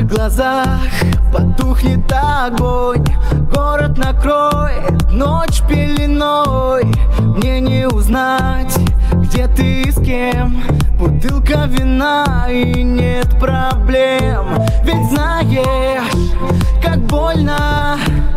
глазах потухнет огонь, город накроет ночь пеленой. Мне не узнать, где ты и с кем, бутылка вина и нет проблем. Ведь знаешь, как больно,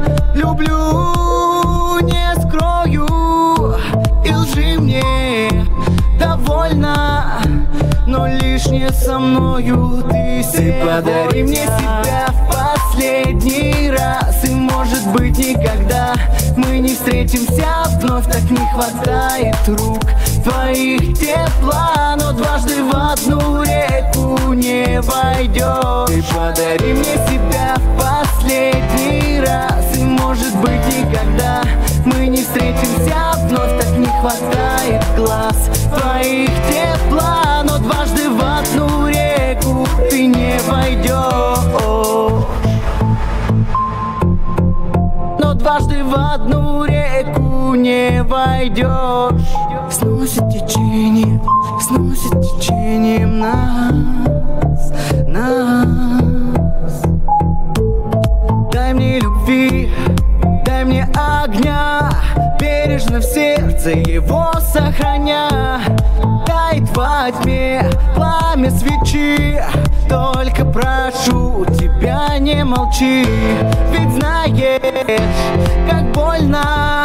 люблю, не скрою. И лжи мне довольно, но лишнее со мною ты подари мне себя в последний раз. И может быть никогда мы не встретимся вновь. Так не хватает рук твоих тепла, но дважды в одну реку не войдешь. Ты подари мне себя в последний раз. И может быть никогда мы не встретимся вновь. Так не хватает глаз твоих тепла, но дважды в одну реку ты не войдешь. Но дважды в одну реку не войдешь. Сносит течением нас. Дай мне любви, дай мне огня, бережно в сердце его сохраня. Дай во тьме пламя свечи, только прошу тебя, не молчи. Ведь знаешь, как больно,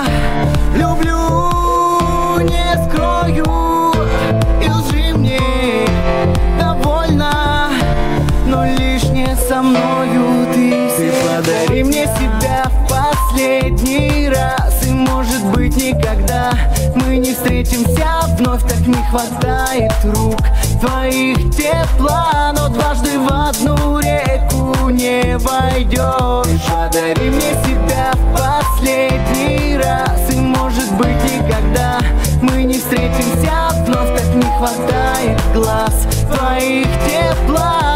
люблю, не скрою. И лжи мне довольно, но лишнее со мною ты подари мне себя в последний раз. И может быть никогда мы не встретимся вновь. Так не хватает рук твоих тепла, но дважды в одну реку не войдешь. Ты подари мне себя в последний раз. И может быть никогда мы не встретимся вновь. Так не хватает глаз твоих тепла,